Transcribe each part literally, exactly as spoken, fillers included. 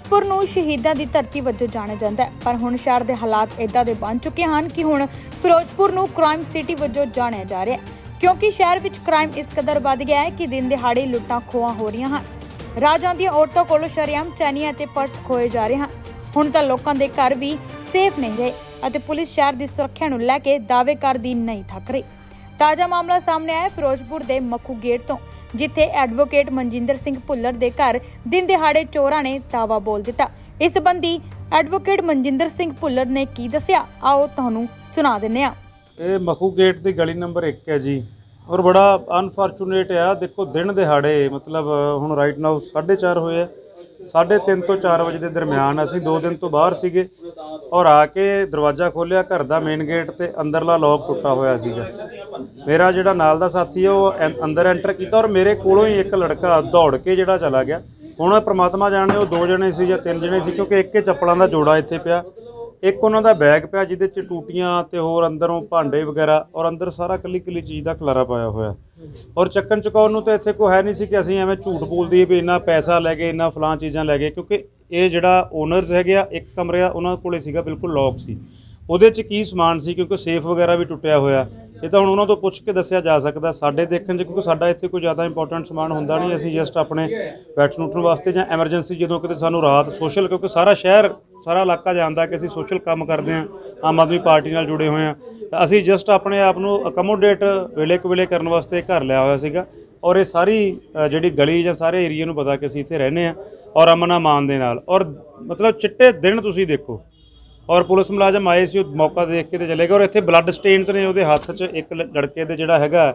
ਫਿਰੋਜ਼ਪੁਰ ਨੂੰ ਸ਼ਹੀਦਾਂ ਦੀ ਧਰਤੀ ਵਜੋਂ ਜਾਣਿਆ ਜਾਂਦਾ ਹੈ, ਪਰ ਹੁਣ ਸ਼ਹਿਰ ਦੇ ਹਾਲਾਤ ਇਦਾਂ ਦੇ ਬਣ ਚੁੱਕੇ ਹਨ ਕਿ ਹੁਣ ਫਿਰੋਜ਼ਪੁਰ ਨੂੰ ਕ੍ਰਾਈਮ ਸਿਟੀ ਵਜੋਂ ਜਾਣਿਆ ਜਾ ਰਿਹਾ ਹੈ, ਕਿਉਂਕਿ ਸ਼ਹਿਰ ਵਿੱਚ ਕ੍ਰਾਈਮ ਇਸ ਕਦਰ ਵੱਧ ਗਿਆ ਹੈ ਕਿ ਦਿਨ ਦਿਹਾੜੇ ਲੁੱਟਾਂ ਖੋਹਾਂ ਹੋ ਰਹੀਆਂ ਹਨ। ਰਾਹ ਜਾਂਦੀਆਂ ਔਰਤਾਂ ਕੋਲੋਂ ਸ਼ਰੇਆਮ ਚੈਨੀਆਂ ਅਤੇ ਪਰਸ ਖੋਏ ਜਾ ਰਹੇ ਹਨ। ਹੁਣ ਤਾਂ ਲੋਕਾਂ ਦੇ ਘਰ ਵੀ ਸੇਫ ਨਹੀਂ ਰਹੇ ਅਤੇ ਪੁਲਿਸ ਸ਼ਹਿਰ ਦੀ ਸੁਰੱਖਿਆ ਨੂੰ ਲੈ ਕੇ ਦਾਅਵੇ ਕਰਦੀ ਨਹੀਂ ਥੱਕ ਰਹੀ। ਤਾਜ਼ਾ ਮਾਮਲਾ ਸਾਹਮਣੇ ਆਇਆ ਫਿਰੋਜ਼ਪੁਰ ਦੇ ਮੱਖੂ ਗੇਟ ਤੋਂ, ਜਿੱਥੇ ਐਡਵੋਕੇਟ ਮਨਜਿੰਦਰ ਸਿੰਘ ਭੁੱਲਰ ਦੇ ਘਰ ਦਿਨ ਦਿਹਾੜੇ ਚੋਰਾਂ ਨੇ ਦਾਵਾ ਬੋਲ ਦਿੱਤਾ। ਇਸ ਸੰਬੰਧੀ ਐਡਵੋਕੇਟ ਮਨਜਿੰਦਰ ਸਿੰਘ ਭੁੱਲਰ ਨੇ ਕੀ ਦੱਸਿਆ, ਆਓ ਤੁਹਾਨੂੰ ਸੁਣਾ ਦਿੰਨੇ ਆ। ਇਹ ਮੱਖੂ ਗੇਟ ਦੀ ਗਲੀ ਨੰਬਰ ਇੱਕ ਹੈ ਜੀ, ਔਰ ਬੜਾ ਅਨਫੋਰਚੂਨੇਟ ਆ। ਦੇਖੋ ਦਿਨ ਦਿਹਾੜੇ ਮਤਲਬ ਹੁਣ ਰਾਈਟ ਨਾਓ ਸਾਢੇ ਚਾਰ ਹੋਏ ਆ, ਸਾਢੇ ਤਿੰਨ ਤੋਂ ਚਾਰ ਵਜੇ ਦੇ ਦਰਮਿਆਨ ਅਸੀਂ ਦੋ ਦਿਨ ਤੋਂ ਬਾਹਰ ਸੀਗੇ ਔਰ ਆ ਕੇ ਦਰਵਾਜ਼ਾ ਖੋਲ੍ਹਿਆ, ਘਰ ਦਾ ਮੇਨ ਗੇਟ ਤੇ ਅੰਦਰਲਾ ਲੋਕ ਟੁੱਟਾ ਹੋਇਆ ਸੀਗਾ। ਮੇਰਾ ਜਿਹੜਾ ਨਾਲ ਦਾ ਸਾਥੀ ਹੈ ਉਹ ਅੰਦਰ ਐਂਟਰ ਕੀਤਾ ਔਰ ਮੇਰੇ ਕੋਲੋਂ ਹੀ ਇੱਕ ਲੜਕਾ ਦੌੜ ਕੇ ਜਿਹੜਾ ਚਲਾ ਗਿਆ। ਹੁਣ ਪ੍ਰਮਾਤਮਾ ਜਾਣੇ ਉਹ ਦੋ ਜਣੇ ਸੀ ਜਾਂ ਤਿੰਨ ਜਣੇ ਸੀ, ਕਿਉਂਕਿ ਇੱਕ ਚੱਪਲਾਂ ਦਾ ਜੋੜਾ ਇੱਥੇ ਪਿਆ, ਇੱਕ ਉਹਨਾਂ ਦਾ ਬੈਗ ਪਿਆ ਜਿਹਦੇ 'ਚ ਟੂਟੀਆਂ ਤੇ ਹੋਰ ਅੰਦਰੋਂ ਭਾਂਡੇ ਵਗੈਰਾ ਔਰ ਅੰਦਰ ਸਾਰਾ ਕੱਲੀ ਕੱਲੀ ਚੀਜ਼ ਦਾ ਖਲਾਰਾ ਪਾਇਆ ਹੋਇਆ। ਔਰ ਚੱਕਣ ਚੁਕਾਉਣ ਨੂੰ ਤਾਂ ਇੱਥੇ ਕੋਈ ਹੈ ਨਹੀਂ ਸੀ ਕਿ ਅਸੀਂ ਐਵੇਂ ਝੂਠ ਬੋਲਦੀ ਵੀ ਇੰਨਾ ਪੈਸਾ ਲੈ ਗਏ, ਇੰਨਾ ਫਲਾਂ ਚੀਜ਼ਾਂ ਲੈ ਗਏ, ਕਿਉਂਕਿ ਇਹ ਜਿਹੜਾ ਓਨਰਸ ਹੈਗੇ ਆ ਇੱਕ ਕਮਰਾ ਉਹਨਾਂ ਕੋਲੇ ਸੀਗਾ, ਬਿਲਕੁਲ ਲੌਕ ਸੀ। ਉਹਦੇ 'ਚ ਕੀ ਸਮਾਨ ਸੀ, ਕਿਉਂਕਿ ਸੇਫ ਵਗੈਰਾ ਵੀ ਟੁੱਟਿਆ ਹੋਇਆ, ਇਹ ਤਾਂ ਹੁਣ ਉਹਨਾਂ ਤੋਂ ਪੁੱਛ ਕੇ ਦੱਸਿਆ ਜਾ ਸਕਦਾ। ਸਾਡੇ ਦੇਖਣ 'ਚ ਕਿਉਂਕਿ ਸਾਡਾ ਇੱਥੇ ਕੋਈ ਜ਼ਿਆਦਾ ਇੰਪੋਰਟੈਂਟ ਸਮਾਨ ਹੁੰਦਾ ਨਹੀਂ, ਅਸੀਂ ਜਸਟ ਆਪਣੇ ਪੈਟਸ ਨੂਟਣ ਵਾਸਤੇ ਜਾਂ ਐਮਰਜੈਂਸੀ ਜਦੋਂ ਕਿਤੇ ਸਾਨੂੰ ਰਾਤ ਸੋਸ਼ਲ, ਕਿਉਂਕਿ ਸਾਰਾ ਸ਼ਹਿਰ ਸਾਰਾ ਇਲਾਕਾ ਜਾਣਦਾ ਕਿ ਅਸੀਂ ਸੋਸ਼ਲ ਕੰਮ ਕਰਦੇ ਹਾਂ, ਆਮ ਆਦਮੀ ਪਾਰਟੀ ਨਾਲ ਜੁੜੇ ਹੋਏ ਹਾਂ, ਤਾਂ ਅਸੀਂ ਜਸਟ ਆਪਣੇ ਆਪ ਨੂੰ ਅਕਮੋਡੇਟ ਵੇਲੇ ਕੁ ਵੇਲੇ ਕਰਨ ਵਾਸਤੇ ਘਰ ਲਿਆ ਹੋਇਆ ਸੀਗਾ। ਔਰ ਇਹ ਸਾਰੀ ਜਿਹੜੀ ਗਲੀ ਜਾਂ ਸਾਰੇ ਏਰੀਏ ਨੂੰ ਪਤਾ ਕਿ ਅਸੀਂ ਇੱਥੇ ਰਹਿੰਦੇ ਹਾਂ ਔਰ ਅਮਨ ਅਮਾਨ ਦੇ ਨਾਲ। ਔਰ ਮਤਲਬ ਚਿੱਟੇ ਦਿਨ ਤੁਸੀਂ ਦੇਖੋ, ਔਰ ਪੁਲਿਸ ਮੁਲਾਜ਼ਮ ਆਏ ਸੀ, ਉਹ ਮੌਕਾ ਦੇਖ ਕੇ ਤੇ ਚਲੇ ਗਏ। ਔਰ ਇੱਥੇ ਬਲੱਡ ਸਟੇਨਸ ਨੇ, ਉਹਦੇ ਹੱਥ 'ਚ ਇੱਕ ਲੜਕੇ ਦੇ ਜਿਹੜਾ ਹੈਗਾ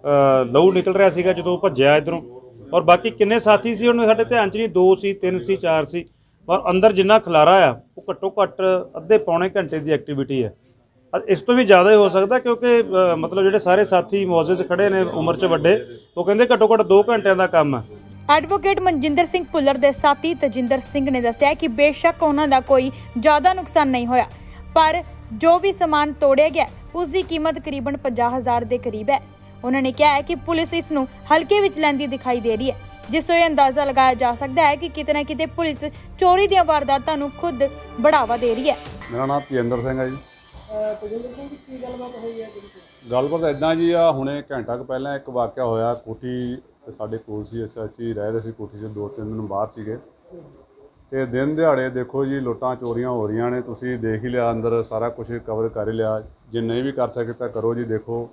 ਲਹੂ ਨਿਕਲ ਰਿਹਾ ਸੀਗਾ ਜਦੋਂ ਉਹ ਭੱਜਿਆ ਇੱਧਰੋਂ। ਔਰ ਬਾਕੀ ਕਿੰਨੇ ਸਾਥੀ ਸੀ ਉਹਨੂੰ ਸਾਡੇ ਧਿਆਨ 'ਚ ਨਹੀਂ, ਦੋ ਸੀ, ਤਿੰਨ ਸੀ, ਚਾਰ ਸੀ। ਔਰ ਅੰਦਰ ਜਿੰਨਾ ਖਲਾਰਾ ਆ ਉਹ ਘੱਟੋ ਘੱਟ ਅੱਧੇ ਪੌਣੇ ਘੰਟੇ ਦੀ ਐਕਟੀਵਿਟੀ ਹੈ। ਇਸ ਤੋਂ ਵੀ ਜ਼ਿਆਦਾ ਹੀ ਹੋ ਸਕਦਾ, ਕਿਉਂਕਿ ਮਤਲਬ ਜਿਹੜੇ ਸਾਰੇ ਸਾਥੀ ਮੌਜੂਦ ਖੜੇ ਨੇ ਉਮਰ 'ਚ ਵੱਡੇ, ਉਹ ਕਹਿੰਦੇ ਘੱਟੋ ਘੱਟ ਦੋ ਘੰਟਿਆਂ ਦਾ ਕੰਮ ਹੈ। ਐਡਵੋਕੇਟ ਮਨਜਿੰਦਰ ਸਿੰਘ ਭੁੱਲਰ ਦੇ ਸਾਥੀ ਤਜਿੰਦਰ ਸਿੰਘ ਨੇ ਦੱਸਿਆ ਕਿ ਬੇਸ਼ੱਕ ਉਹਨਾਂ ਦਾ ਕੋਈ ਜ਼ਿਆਦਾ ਨੁਕਸਾਨ ਨਹੀਂ ਹੋਇਆ, ਪਰ ਜੋ ਵੀ ਸਮਾਨ ਤੋੜਿਆ ਗਿਆ ਉਸ ਦੀ ਕੀਮਤ ਕਰੀਬਨ ਪੰਜਾਹ ਹਜ਼ਾਰ ਦੇ ਕਰੀਬ ਹੈ। ਉਹਨਾਂ ਨੇ ਕਿਹਾ ਹੈ ਕਿ ਪੁਲਿਸ ਇਸ ਨੂੰ ਹਲਕੇ ਵਿੱਚ ਲੈਂਦੀ ਦਿਖਾਈ ਦੇ ਰਹੀ ਹੈ, ਜਿਸ ਤੋਂ ਇਹ ਅੰਦਾਜ਼ਾ ਲਗਾਇਆ ਜਾ ਸਕਦਾ ਹੈ ਕਿ ਕਿਤੇ ਨਾ ਕਿਤੇ ਪੁਲਿਸ ਚੋਰੀ ਦੀਆਂ ਵਾਰਦਾਤਾਂ ਨੂੰ ਖੁਦ ਬੜਾਵਾ ਦੇ ਰਹੀ ਹੈ। ਮੇਰਾ ਨਾਮ ਤਜਿੰਦਰ ਸਿੰਘ ਹੈ ਜੀ। ਤਜਿੰਦਰ ਸਿੰਘ ਕੀ ਗੱਲਬਾਤ ਹੋਈ ਹੈ? ਗੱਲਬਾਤ ਇੱਦਾਂ ਜੀ ਆ, ਹੁਣੇ ਘੰਟਾ ਕੁ ਪਹਿਲਾਂ ਇੱਕ ਵਾਕਿਆ ਹੋਇਆ ਕੋਠੀ ਤੇ ਸਾਡੇ ਕੋਲ ਸੀ, ਅਸੀਂ ਰਹਿ ਰਹੇ ਸੀ ਕੋਠੀ 'ਚ, ਦੋ ਤਿੰਨ ਦਿਨ ਬਾਹਰ ਸੀਗੇ ਤੇ ਦਿਨ ਦਿਹਾੜੇ ਦੇਖੋ ਜੀ ਲੁੱਟਾਂ ਚੋਰੀਆਂ ਹੋ ਰਹੀਆਂ ਨੇ। ਤੁਸੀਂ ਦੇਖ ਹੀ ਲਿਆ, ਅੰਦਰ ਸਾਰਾ ਕੁਝ ਕਵਰ ਕਰ ਹੀ ਲਿਆ। ਜੇ ਨਹੀਂ ਵੀ ਕਰ ਸਕੇ ਤਾਂ ਕਰੋ ਜੀ, ਦੇਖੋ।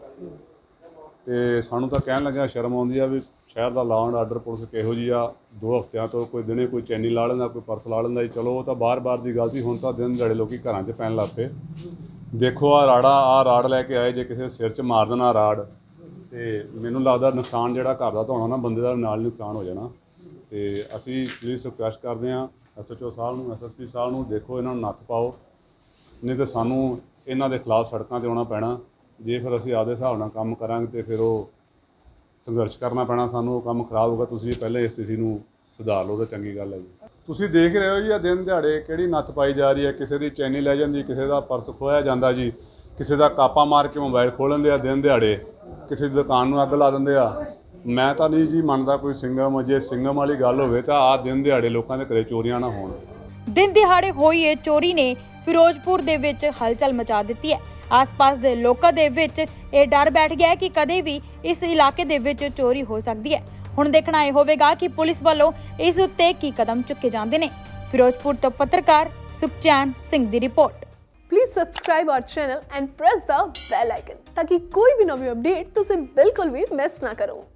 ਤੇ ਸਾਨੂੰ ਤਾਂ ਕਹਿਣ ਲੱਗਿਆ ਸ਼ਰਮ ਆਉਂਦੀ ਆ ਵੀ ਸ਼ਹਿਰ ਦਾ ਲਾਅ ਐਂਡ ਆਰਡਰ ਪੁਲਿਸ ਕਿਹੋ ਜਿਹੀ ਆ। ਦੋ ਹਫ਼ਤਿਆਂ ਤੋਂ ਕੋਈ ਦਿਨੇ ਕੋਈ ਚੈਨੀ ਲਾ ਲੈਂਦਾ, ਕੋਈ ਪਰਸ ਲਾ ਲੈਂਦਾ ਜੀ, ਚਲੋ ਉਹ ਤਾਂ ਬਾਰ-ਬਾਰ ਦੀ ਗੱਲ ਸੀ। ਹੁਣ ਤਾਂ ਦਿਨ ਦਿਹਾੜੇ ਲੋਕੀ ਘਰਾਂ 'ਚ ਪੈਣ ਲੱਗ ਪਏ। ਦੇਖੋ ਆਹ ਰਾੜਾ, ਆਹ ਰਾੜ ਲੈ ਕੇ ਆਏ, ਜੇ ਕਿਸੇ ਸਿਰ 'ਚ ਮਾਰ ਦੇਣਾ ਰਾੜ, ਤੇ ਮੈਨੂੰ ਲੱਗਦਾ ਨੁਕਸਾਨ ਜਿਹੜਾ ਘਰ ਦਾ ਤਾਂ ਹੋਣਾ ਨਾ, ਬੰਦੇ ਦਾ ਨਾਲ ਨੁਕਸਾਨ ਹੋ ਜਾਣਾ। ਤੇ ਅਸੀਂ ਪਲੀਜ਼ ਰਿਕੁਐਸਟ ਕਰਦੇ ਹਾਂ ਐਸ ਐਚ ਓ ਸਾਹਿਬ ਨੂੰ, ਐਸ ਐਸ ਪੀ ਸਾਹਿਬ ਨੂੰ, ਦੇਖੋ ਇਹਨਾਂ ਨੂੰ ਨੱਥ ਪਾਓ, ਨਹੀਂ ਤਾਂ ਸਾਨੂੰ ਇਹਨਾਂ ਦੇ ਖਿਲਾਫ ਸੜਕਾਂ 'ਤੇ ਆਉਣਾ ਪੈਣਾ। ਜੇ ਫਿਰ ਅਸੀਂ ਆਪਦੇ ਹਿਸਾਬ ਨਾਲ ਕੰਮ ਕਰਾਂਗੇ ਤਾਂ ਫਿਰ ਉਹ ਸੰਘਰਸ਼ ਕਰਨਾ ਪੈਣਾ ਸਾਨੂੰ। ਉਹ ਕੰਮ ਖਰਾਬ ਹੋਊਗਾ। ਤੁਸੀਂ ਪਹਿਲੇ ਇਸ ਸਥਿਤੀ ਨੂੰ ਸੁਧਾਰ ਲਓ ਤਾਂ ਚੰਗੀ ਗੱਲ ਹੈ ਜੀ। ਤੁਸੀਂ ਦੇਖ ਰਹੇ ਹੋ ਜੀ, ਆ ਦਿਨ ਦਿਹਾੜੇ ਕਿਹੜੀ ਨੱਥ ਪਾਈ ਜਾ ਰਹੀ ਹੈ। ਕਿਸੇ ਦੀ ਚੈਨੀ ਲੈ ਜਾਂਦੀ, ਕਿਸੇ ਦਾ ਪਰਸ ਖੋਇਆ ਜਾਂਦਾ ਜੀ, ਕਿਸੇ ਦਾ ਕਾਪਾ ਮਾਰ ਕੇ ਮੋਬਾਈਲ ਖੋਹ ਲੈਂਦੇ ਆ ਦਿਨ ਦਿਹਾੜੇ, ਕਿਸੇ ਦੀ ਦੁਕਾਨ ਨੂੰ ਅੱਗ ਲਾ ਦਿੰਦੇ ਆ। ਮੈਂ ਤਾਂ ਨਹੀਂ ਜੀ ਮੰਨਦਾ ਕੋਈ ਸਿੰਗਮ, ਜੇ ਸਿੰਗਮ ਵਾਲੀ ਗੱਲ ਹੋਵੇ ਤਾਂ ਆਹ ਦਿਨ ਦਿਹਾੜੇ ਲੋਕਾਂ ਦੇ ਘਰੇ ਚੋਰੀਆਂ ਨਾ ਹੋਣ। ਦਿਨ ਦਿਹਾੜੇ ਹੋਈ ਇਹ ਚੋਰੀ ਨੇ ਫਿਰੋਜ਼ਪੁਰ ਦੇ ਵਿੱਚ ਹਲਚਲ ਮਚਾ ਦਿੱਤੀ ਹੈ। ਆਸ-ਪਾਸ ਦੇ ਲੋਕਾਂ ਦੇ ਵਿੱਚ ਇਹ ਡਰ ਬੈਠ ਗਿਆ ਕਿ ਕਦੇ ਵੀ ਇਸ ਇਲਾਕੇ ਦੇ ਵਿੱਚ ਚੋਰੀ ਹੋ ਸਕਦੀ ਹੈ। ਹੁਣ ਦੇਖਣਾ ਇਹ ਹੋਵੇਗਾ ਕਿ ਪੁਲਿਸ ਵੱਲੋਂ ਇਸ ਉੱਤੇ ਕੀ ਕਦਮ ਚੁੱਕੇ ਜਾਂਦੇ ਨੇ। ਫਿਰੋਜ਼ਪੁਰ ਤੋਂ ਪੱਤਰਕਾਰ ਸੁਖਚੈਨ ਸਿੰਘ ਦੀ ਰਿਪੋर्ट। Please subscribe our channel and press the bell icon ताकि कोई भी नवी अपडेट तुझे बिल्कुल भी मिस ना करो।